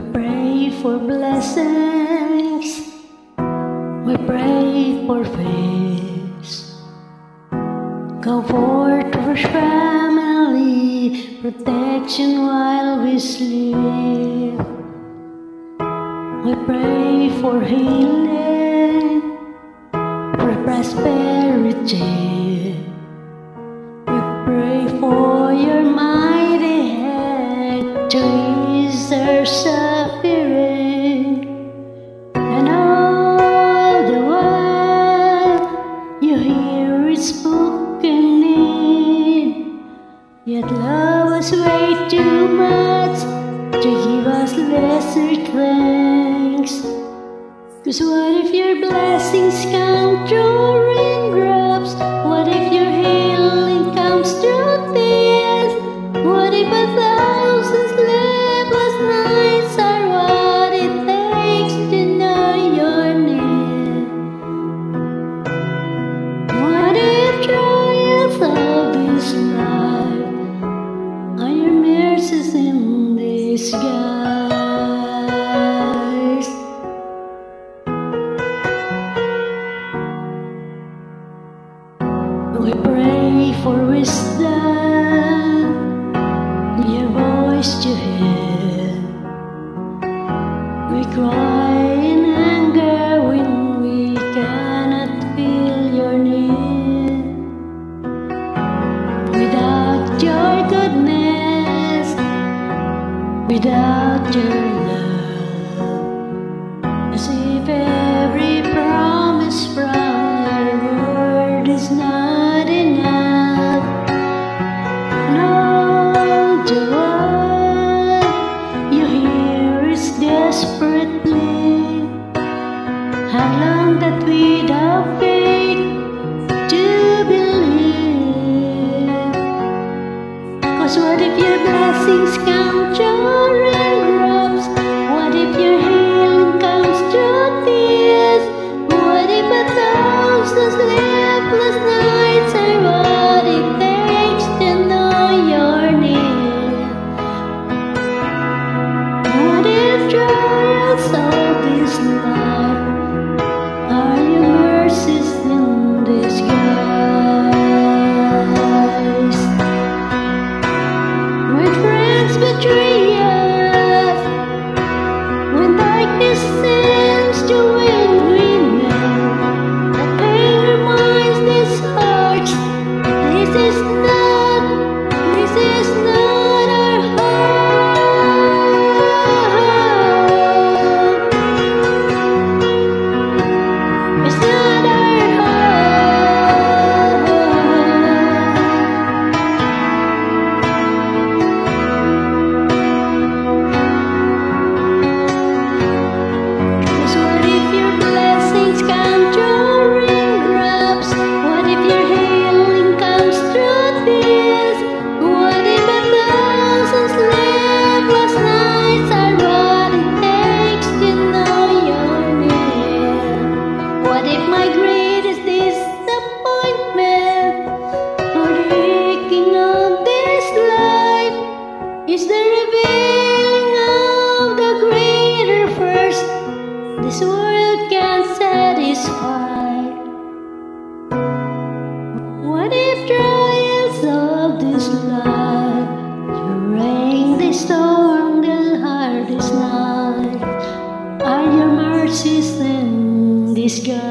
pray for blessings, we pray for peace, comfort for family, protection while we sleep. We pray for healing, for prosperity. We pray for your mighty hand to ease our suffering. And all the while you hear its spoken need. Yet love us way too much to give us lesser thanks. 'Cause what if your blessings come through raindrops? What if your healing comes through tears? What if 1,000 sleepless nights are what it takes to know your name? What if trials of this life are your mercies in disguise? We pray for wisdom, your voice to hear. We cry in anger when we cannot feel your need. Without your goodness, without your love, as if every promise from your word is not enough. No, the one you hear is desperately. How long that without faith to believe? 'Cause what if your blessings come through raindrops? What if your healing comes through tears? What if 1,000 sleepless nights are what it takes to know your name? What if trials of this life are your mercies in disguise? When friends betray us, when darkness seems to win, we know that pain reminds these hearts that this is not our home. It's not our home. 'Cause what if your blessings come through raindrops? What if your healing comes through tears? What if 1,000 sleepless nights are what it takes to know your name? What if my greatest disappointment or the aching of this life is the revealing of the greater first this world can't satisfy? What if trials of this life, during the storm, the hardest night, are your mercies in disguise?